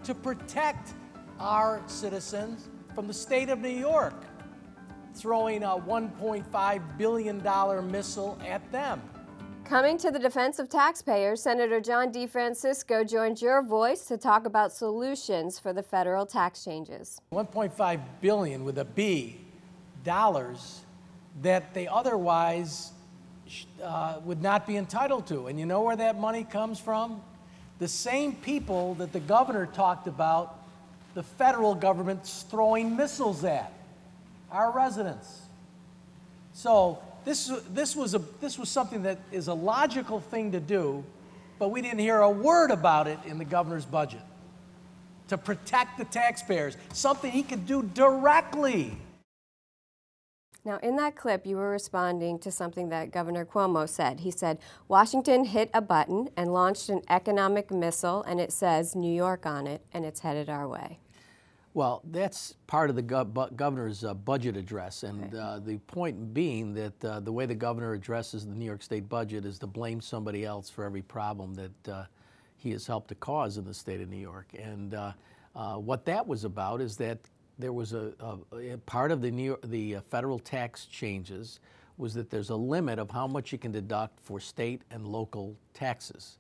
to protect our citizens from the state of New York, throwing a $1.5 billion missile at them. Coming to the defense of taxpayers, Senator John DeFrancisco joined your voice to talk about solutions for the federal tax changes. $1.5 billion with a B dollars that they otherwise would not be entitled to. And you know where that money comes from? The same people that the governor talked about the federal government's throwing missiles at, our residents. So this was something that is a logical thing to do, but we didn't hear a word about it in the governor's budget. To protect the taxpayers, something he could do directly. Now, in that clip, you were responding to something that Governor Cuomo said. He said, Washington hit a button and launched an economic missile, and it says New York on it, and it's headed our way. Well, that's part of the governor's budget address, and the point being that the way the governor addresses the New York State budget is to blame somebody else for every problem that he has helped to cause in the state of New York. And what that was about is that there was a part of the federal tax changes was that there's a limit of how much you can deduct for state and local taxes.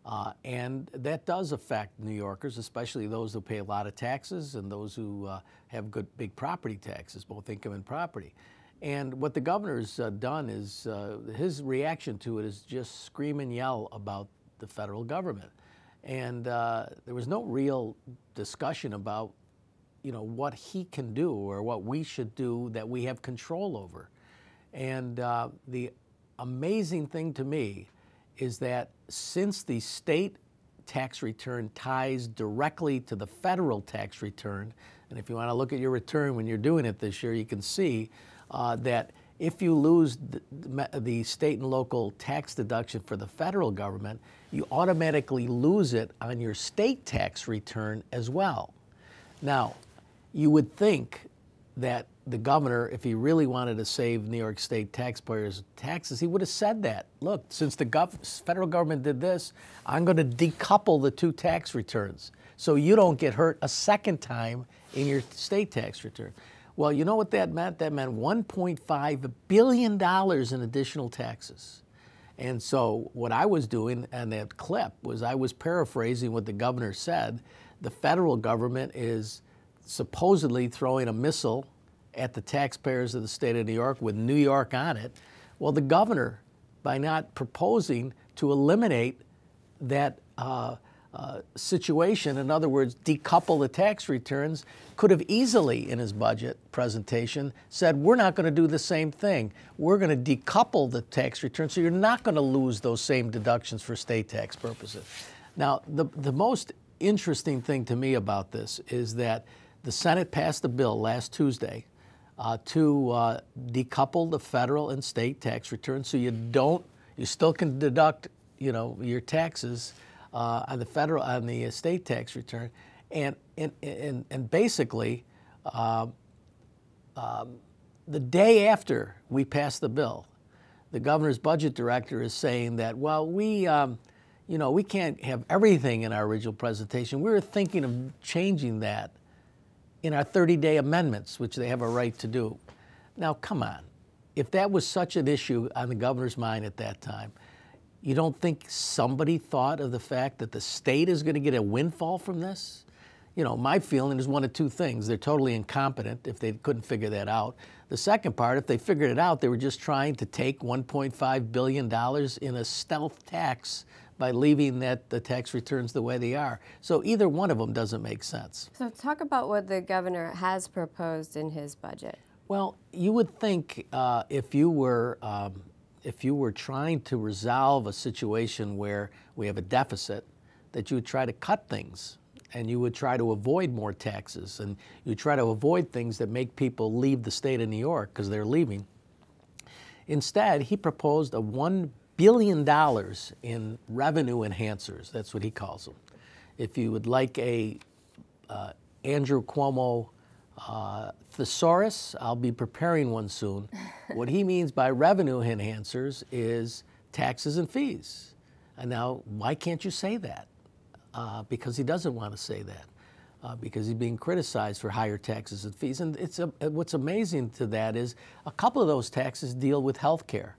And that does affect New Yorkers, especially those who pay a lot of taxes and those who have good big property taxes, both income and property. And what the governor's done is his reaction to it is just scream and yell about the federal government. And there was no real discussion about, you know, what he can do or what we should do that we have control over. And the amazing thing to me is that since the state tax return ties directly to the federal tax return, and if you want to look at your return when you're doing it this year, you can see that if you lose the state and local tax deduction for the federal government, you automatically lose it on your state tax return as well. Now, you would think that the governor, if he really wanted to save New York State taxpayers' taxes, he would have said that. Look, since the federal government did this, I'm going to decouple the two tax returns so you don't get hurt a second time in your state tax return. Well, you know what that meant? That meant $1.5 billion in additional taxes. And so what I was doing in that clip was I was paraphrasing what the governor said. The federal government is supposedly throwing a missile at the taxpayers of the state of New York with New York on it. Well, the governor, by not proposing to eliminate that situation, in other words, decouple the tax returns, could have easily, in his budget presentation, said, we're not going to do the same thing. We're going to decouple the tax returns, so you're not going to lose those same deductions for state tax purposes. Now, the most interesting thing to me about this is that the Senate passed a bill last Tuesday to decouple the federal and state tax returns, so you still can deduct, you know, your taxes on the state tax return, and basically the day after we passed the bill, the governor's budget director is saying that, well, we can't have everything in our original presentation. We were thinking of changing that in our 30-day amendments, which they have a right to do. Now, come on. If that was such an issue on the governor's mind at that time, you don't think somebody thought of the fact that the state is going to get a windfall from this? You know, my feeling is one of two things. They're totally incompetent if they couldn't figure that out. The second part, if they figured it out, they were just trying to take $1.5 billion in a stealth tax by leaving the tax returns the way they are. So either one of them doesn't make sense. So talk about what the governor has proposed in his budget. Well, you would think if you were trying to resolve a situation where we have a deficit, that you would try to cut things and you would try to avoid more taxes and you try to avoid things that make people leave the state of New York because they're leaving. Instead, he proposed a $1 billion in revenue enhancers. That's what he calls them. If you would like a Andrew Cuomo thesaurus, I'll be preparing one soon. What he means by revenue enhancers is taxes and fees. And now, why can't you say that? Because he doesn't want to say that. because he's being criticized for higher taxes and fees. And what's amazing to that is a couple of those taxes deal with health care.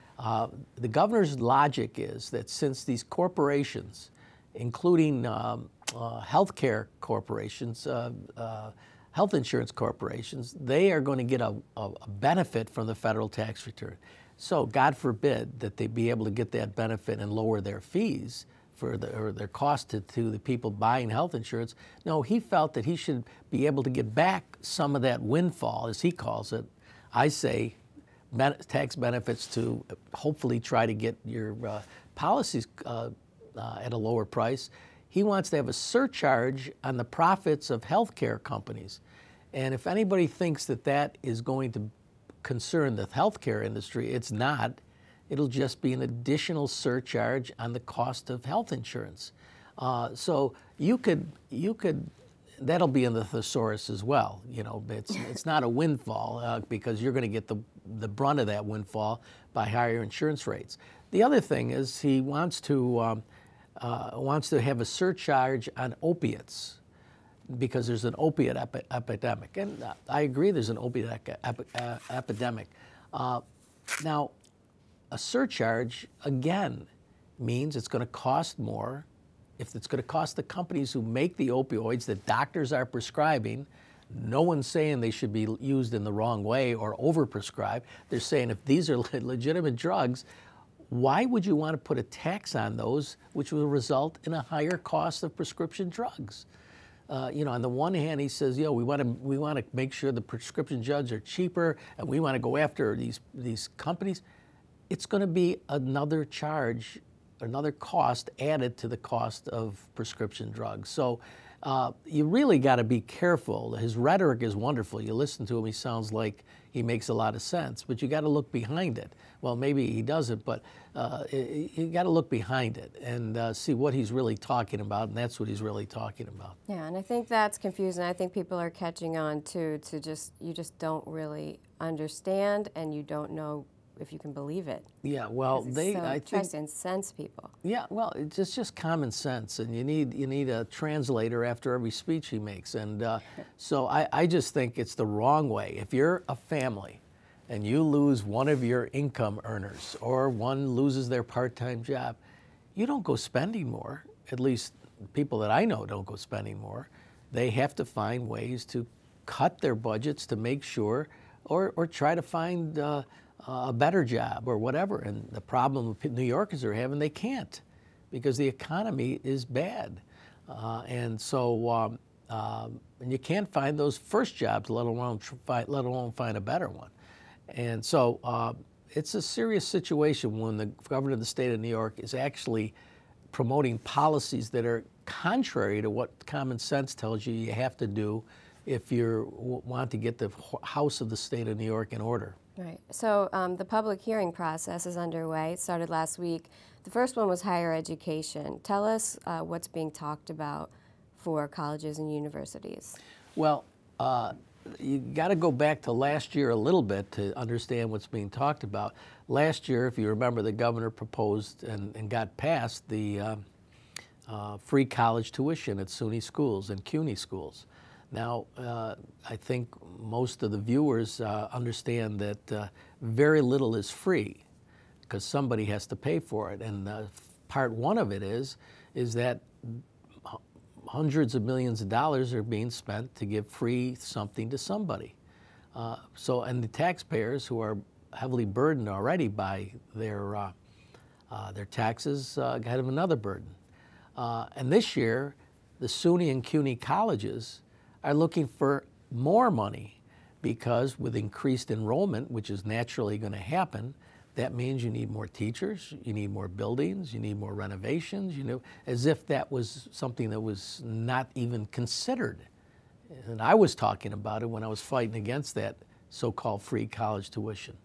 The governor's logic is that since these corporations, including healthcare corporations, health insurance corporations, they are going to get a benefit from the federal tax return. So God forbid that they be able to get that benefit and lower their fees or their cost to the people buying health insurance. No, he felt that he should be able to get back some of that windfall, as he calls it. I say tax benefits to hopefully try to get your policies at a lower price. He wants to have a surcharge on the profits of healthcare companies. And if anybody thinks that that is going to concern the healthcare industry, it's not. It'll just be an additional surcharge on the cost of health insurance. So you could, that'll be in the thesaurus as well. You know, it's not a windfall because you're going to get the brunt of that windfall by higher insurance rates. The other thing is he wants to have a surcharge on opiates because there's an opiate epidemic. And I agree there's an opiate epidemic. Now, a surcharge, again, means it's going to cost more. If it's going to cost the companies who make the opioids that doctors are prescribing, no one's saying they should be used in the wrong way or overprescribed. They're saying if these are legitimate drugs, why would you want to put a tax on those, which will result in a higher cost of prescription drugs? You know, on the one hand, he says, we want to make sure the prescription drugs are cheaper, and we want to go after these companies. It's going to be another charge, another cost added to the cost of prescription drugs. So you really got to be careful. His rhetoric is wonderful. You listen to him, he sounds like he makes a lot of sense, but you got to look behind it. Well, maybe he doesn't, but you got to look behind it and see what he's really talking about, and that's what he's really talking about. Yeah, and I think that's confusing. I think people are catching on to you just don't really understand, and you don't know if you can believe it. Yeah, well, I tries to incense people. Yeah, well, it's just common sense, and you need a translator after every speech he makes, and so I just think it's the wrong way. If you're a family and you lose one of your income earners, or one loses their part-time job, you don't go spending more. At least people that I know don't go spending more. They have to find ways to cut their budgets to make sure, or try to find a better job or whatever. And the problem New Yorkers are having, they can't because the economy is bad. And so and you can't find those first jobs, let alone find a better one. And so it's a serious situation when the governor of the state of New York is actually promoting policies that are contrary to what common sense tells you have to do if you want to get the House of the state of New York in order. Right. So the public hearing process is underway. It started last week. The first one was higher education. Tell us what's being talked about for colleges and universities. Well, you got to go back to last year a little bit to understand what's being talked about. Last year, if you remember, the governor proposed and got passed the free college tuition at SUNY schools and CUNY schools. Now, I think most of the viewers understand that very little is free because somebody has to pay for it. And part one of it is that hundreds of millions of dollars are being spent to give free something to somebody. And the taxpayers, who are heavily burdened already by their taxes, have another burden. And this year, the SUNY and CUNY colleges are looking for more money because with increased enrollment, which is naturally going to happen, that means you need more teachers, you need more buildings, you need more renovations, as if that was something that was not even considered. And I was talking about it when I was fighting against that so-called free college tuition.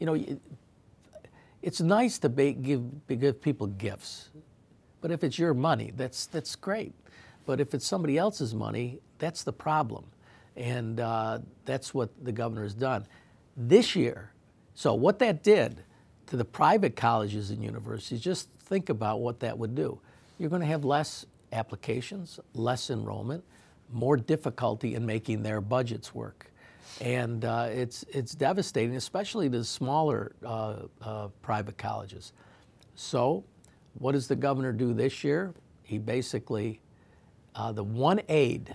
It's nice to give people gifts, but if it's your money, that's great. But if it's somebody else's money, that's the problem. And that's what the governor has done. This year, so what that did to the private colleges and universities, just think about what that would do. You're going to have less applications, less enrollment. more difficulty in making their budgets work. And it's devastating, especially to the smaller private colleges. So what does the governor do this year? He basically, the one aid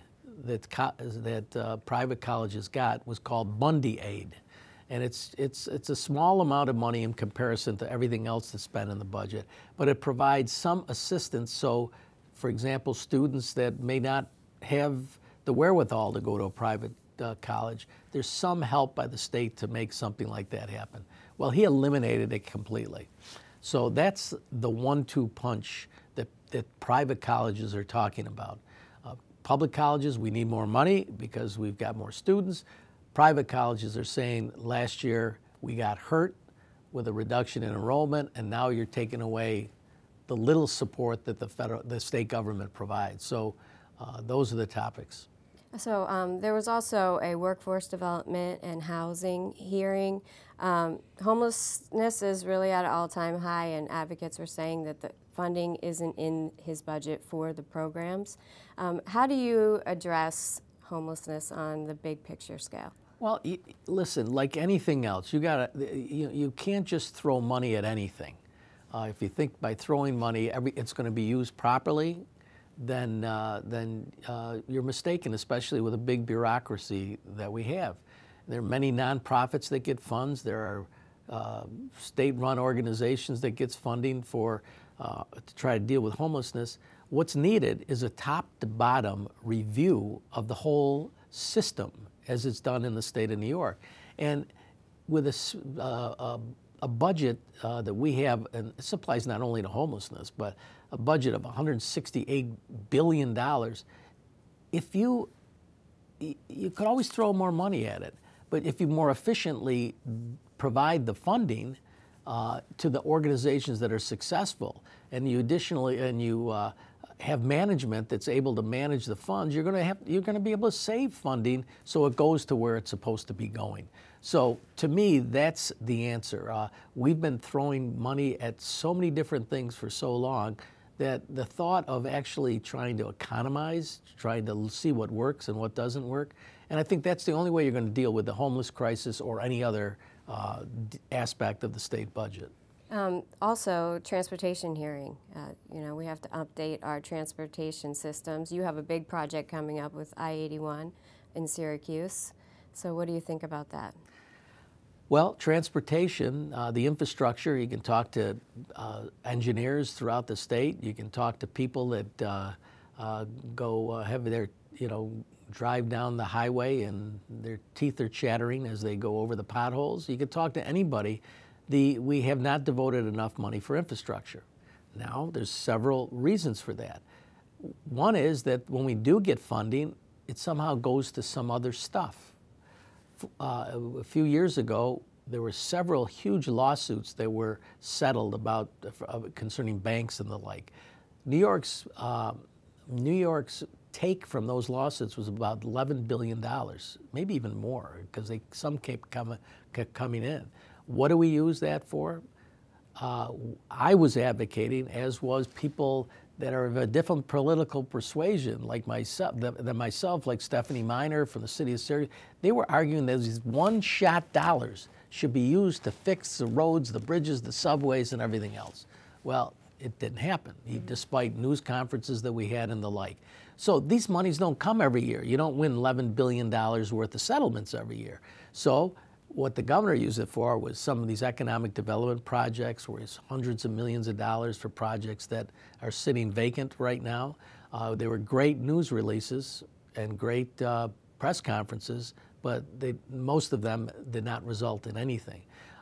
that private colleges got was called Bundy aid. And it's a small amount of money in comparison to everything else that's spent in the budget, but it provides some assistance. So, for example, students that may not have the wherewithal to go to a private college, there's some help by the state to make something like that happen. Well, he eliminated it completely. So that's the 1-2 punch that private colleges are talking about. Public colleges, we need more money because we've got more students. Private colleges are saying last year we got hurt with a reduction in enrollment, and now you're taking away the little support that the state government provides. So those are the topics. So there was also a workforce development and housing hearing. Homelessness is really at an all-time high, and advocates were saying that the funding isn't in his budget for the programs. How do you address homelessness on the big picture scale? Well, listen, like anything else, you can't just throw money at anything. If you think by throwing money, it's going to be used properly, then you're mistaken, especially with a big bureaucracy that we have. There are many nonprofits that get funds. There are state-run organizations that gets funding to try to deal with homelessness. What's needed is a top-to-bottom review of the whole system as it's done in the state of New York. And with a budget that we have, and this applies not only to homelessness, but a budget of $168 billion, if you could always throw more money at it, but if you more efficiently provide the funding to the organizations that are successful, and you have management that's able to manage the funds, you're going to be able to save funding so it goes to where it's supposed to be going. So to me, that's the answer. We've been throwing money at so many different things for so long that the thought of actually trying to economize, trying to see what works and what doesn't work, and I think that's the only way you're going to deal with the homeless crisis or any other aspect of the state budget. Also, transportation hearing. We have to update our transportation systems. You have a big project coming up with I-81 in Syracuse. So what do you think about that? Well, transportation, the infrastructure, you can talk to engineers throughout the state. You can talk to people that have their, drive down the highway and their teeth are chattering as they go over the potholes. You can talk to anybody. We have not devoted enough money for infrastructure. Now, there's several reasons for that. One is that when we do get funding, it somehow goes to some other stuff. A few years ago, there were several huge lawsuits that were settled concerning banks and the like. New York's take from those lawsuits was about $11 billion, maybe even more, because some kept coming in. What do we use that for? I was advocating, as was people that are of a different political persuasion, like myself, like Stephanie Miner from the city of Syracuse. They were arguing that these one-shot dollars should be used to fix the roads, the bridges, the subways, and everything else. Well, it didn't happen, despite news conferences that we had and the like. So these monies don't come every year. You don't win $11 billion worth of settlements every year. So what the governor used it for was some of these economic development projects, where it's hundreds of millions of dollars for projects that are sitting vacant right now. They were great news releases and great press conferences, but most of them did not result in anything.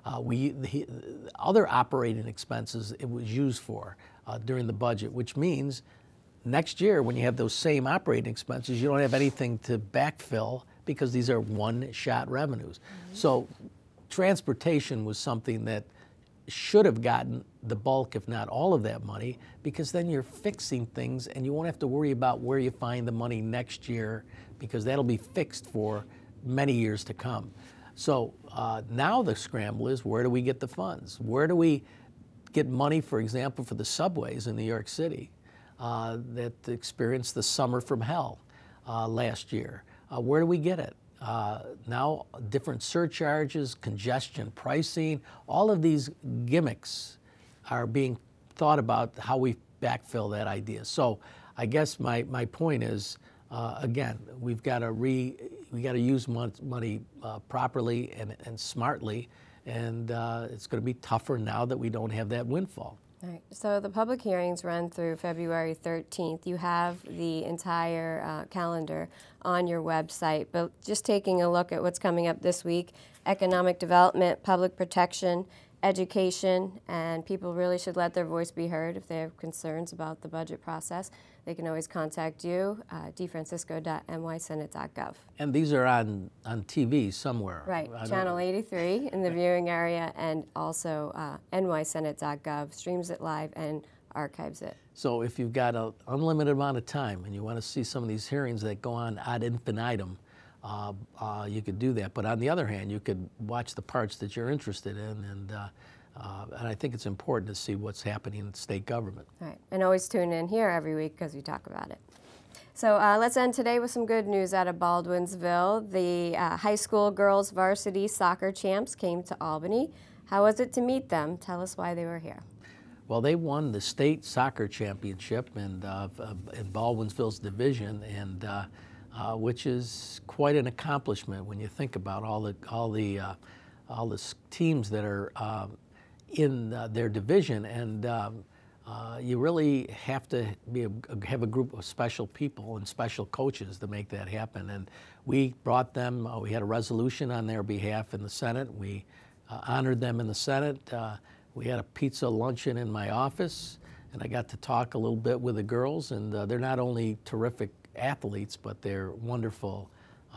Other operating expenses it was used for during the budget, which means next year when you have those same operating expenses, you don't have anything to backfill because these are one-shot revenues. Mm-hmm. So transportation was something that should have gotten the bulk, if not all of that money, because then you're fixing things and you won't have to worry about where you find the money next year, because that'll be fixed for many years to come. So now the scramble is, where do we get the funds? Where do we get money, for example, for the subways in New York City that experienced the summer from hell? last year. Where do we get it? Now different surcharges, congestion pricing, all of these gimmicks are being thought about how we backfill that idea. So I guess my point is, again, we've got to use money properly and smartly, and it's going to be tougher now that we don't have that windfall. All right. So the public hearings run through February 13th. You have the entire calendar on your website, but just taking a look at what's coming up this week: economic development, public protection, education, and people really should let their voice be heard if they have concerns about the budget process. They can always contact you, defrancisco.nysenate.gov. And these are on TV somewhere. Right, Channel 83 in the viewing area, and also nysenate.gov streams it live and archives it. So if you've got an unlimited amount of time and you want to see some of these hearings that go on ad infinitum, you could do that. But on the other hand, you could watch the parts that you're interested in, and I think it's important to see what's happening in state government. Right, and always tune in here every week because we talk about it. So let's end today with some good news out of Baldwinsville. The high school girls varsity soccer champs came to Albany. How was it to meet them? Tell us why they were here. Well, they won the state soccer championship in Baldwinsville's division, and which is quite an accomplishment when you think about all the teams that are in their division, and you really have to have a group of special people and special coaches to make that happen. And we brought them. We had a resolution on their behalf in the Senate. We honored them in the Senate. We had a pizza luncheon in my office, and I got to talk a little bit with the girls. And they're not only terrific athletes, but they're wonderful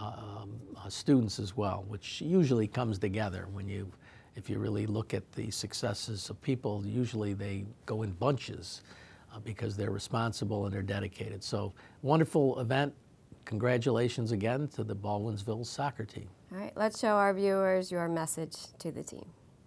students as well, which usually comes together if you really look at the successes of people. Usually they go in bunches because they're responsible and they're dedicated. So wonderful event. Congratulations again to the Baldwinsville soccer team. All right, let's show our viewers your message to the team.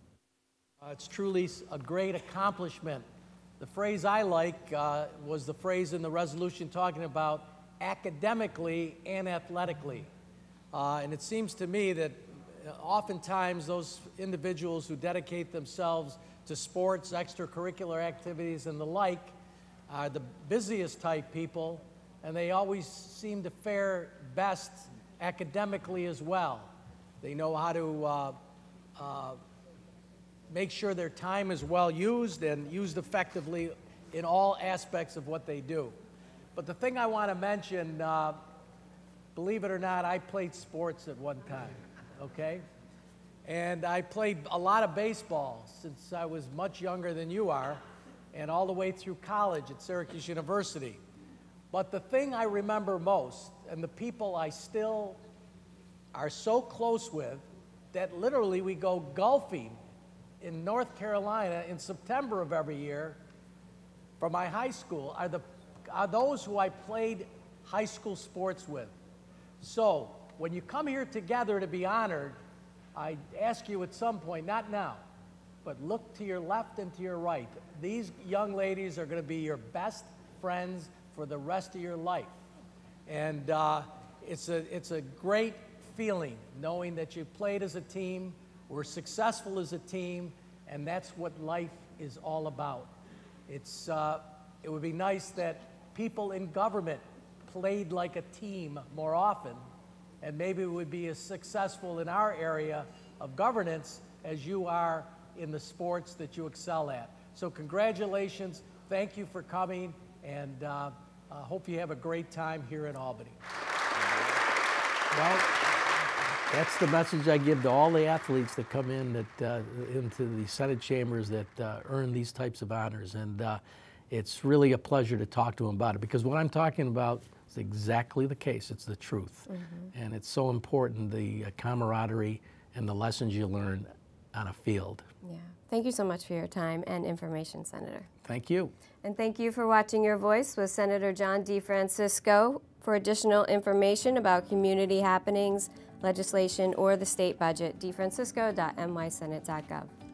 It's truly a great accomplishment. The phrase I like was the phrase in the resolution talking about academically and athletically. And it seems to me that oftentimes those individuals who dedicate themselves to sports, extracurricular activities, and the like are the busiest type people, and they always seem to fare best academically as well. They know how to make sure their time is well used and used effectively in all aspects of what they do. But the thing I want to mention, believe it or not, I played sports at one time, okay? And I played a lot of baseball since I was much younger than you are, and all the way through college at Syracuse University. But the thing I remember most, and the people I still are so close with, that literally we go golfing in North Carolina in September of every year from my high school, are those who I played high school sports with. So when you come here together to be honored, I ask you at some point, not now, but look to your left and to your right. These young ladies are going to be your best friends for the rest of your life. And it's a great feeling knowing that you played as a team, were successful as a team, and that's what life is all about. It would be nice that people in government played like a team more often, and maybe we would be as successful in our area of governance as you are in the sports that you excel at. So congratulations, thank you for coming, and hope you have a great time here in Albany. Well, that's the message I give to all the athletes that come in into the Senate chambers that earn these types of honors. And it's really a pleasure to talk to them about it, because what I'm talking about is exactly the case. It's the truth. Mm-hmm. And it's so important, the camaraderie and the lessons you learn on a field. Yeah. Thank you so much for your time and information, Senator. Thank you. And thank you for watching Your Voice with Senator John DeFrancisco. For additional information about community happenings, legislation, or the state budget, defrancisco.nysenate.gov.